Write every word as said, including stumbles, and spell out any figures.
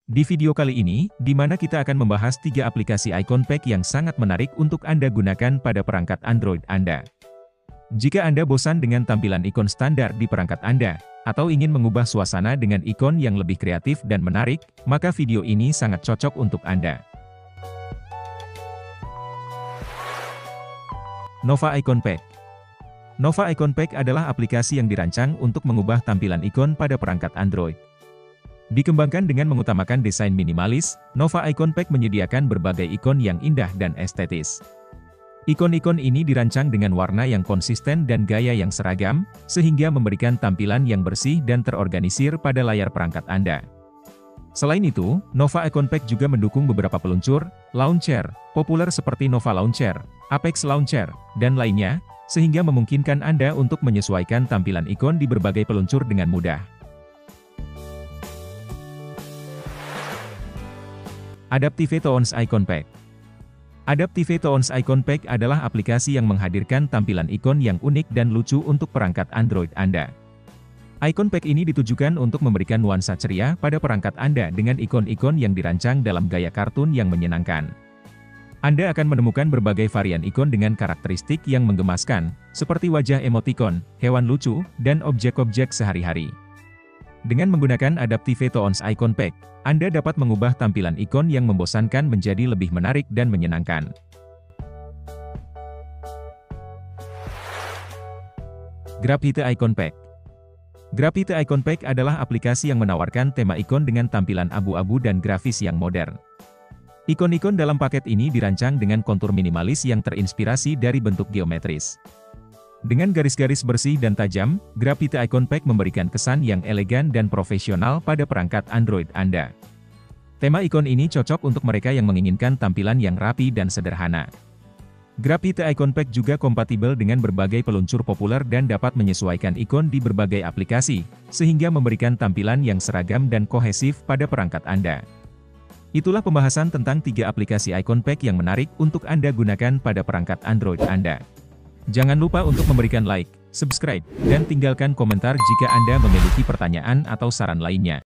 Di video kali ini, di mana kita akan membahas tiga aplikasi icon pack yang sangat menarik untuk Anda gunakan pada perangkat Android Anda. Jika Anda bosan dengan tampilan ikon standar di perangkat Anda, atau ingin mengubah suasana dengan ikon yang lebih kreatif dan menarik, maka video ini sangat cocok untuk Anda. Nova Icon Pack. Nova Icon Pack adalah aplikasi yang dirancang untuk mengubah tampilan ikon pada perangkat Android. Dikembangkan dengan mengutamakan desain minimalis, Nova Icon Pack menyediakan berbagai ikon yang indah dan estetis. Ikon-ikon ini dirancang dengan warna yang konsisten dan gaya yang seragam, sehingga memberikan tampilan yang bersih dan terorganisir pada layar perangkat Anda. Selain itu, Nova Icon Pack juga mendukung beberapa peluncur, launcher, populer seperti Nova Launcher, Apex Launcher, dan lainnya, sehingga memungkinkan Anda untuk menyesuaikan tampilan ikon di berbagai peluncur dengan mudah. Adaptive Tones Icon Pack. Adaptive Tones Icon Pack adalah aplikasi yang menghadirkan tampilan ikon yang unik dan lucu untuk perangkat Android Anda. Icon Pack ini ditujukan untuk memberikan nuansa ceria pada perangkat Anda dengan ikon-ikon yang dirancang dalam gaya kartun yang menyenangkan. Anda akan menemukan berbagai varian ikon dengan karakteristik yang menggemaskan, seperti wajah emoticon, hewan lucu, dan objek-objek sehari-hari. Dengan menggunakan Adaptive Tones Icon Pack, Anda dapat mengubah tampilan ikon yang membosankan menjadi lebih menarik dan menyenangkan. Graphite Icon Pack. Graphite Icon Pack adalah aplikasi yang menawarkan tema ikon dengan tampilan abu-abu dan grafis yang modern. Ikon-ikon dalam paket ini dirancang dengan kontur minimalis yang terinspirasi dari bentuk geometris. Dengan garis-garis bersih dan tajam, Graphite Icon Pack memberikan kesan yang elegan dan profesional pada perangkat Android Anda. Tema ikon ini cocok untuk mereka yang menginginkan tampilan yang rapi dan sederhana. Graphite Icon Pack juga kompatibel dengan berbagai peluncur populer dan dapat menyesuaikan ikon di berbagai aplikasi, sehingga memberikan tampilan yang seragam dan kohesif pada perangkat Anda. Itulah pembahasan tentang tiga aplikasi icon pack yang menarik untuk Anda gunakan pada perangkat Android Anda. Jangan lupa untuk memberikan like, subscribe, dan tinggalkan komentar jika Anda memiliki pertanyaan atau saran lainnya.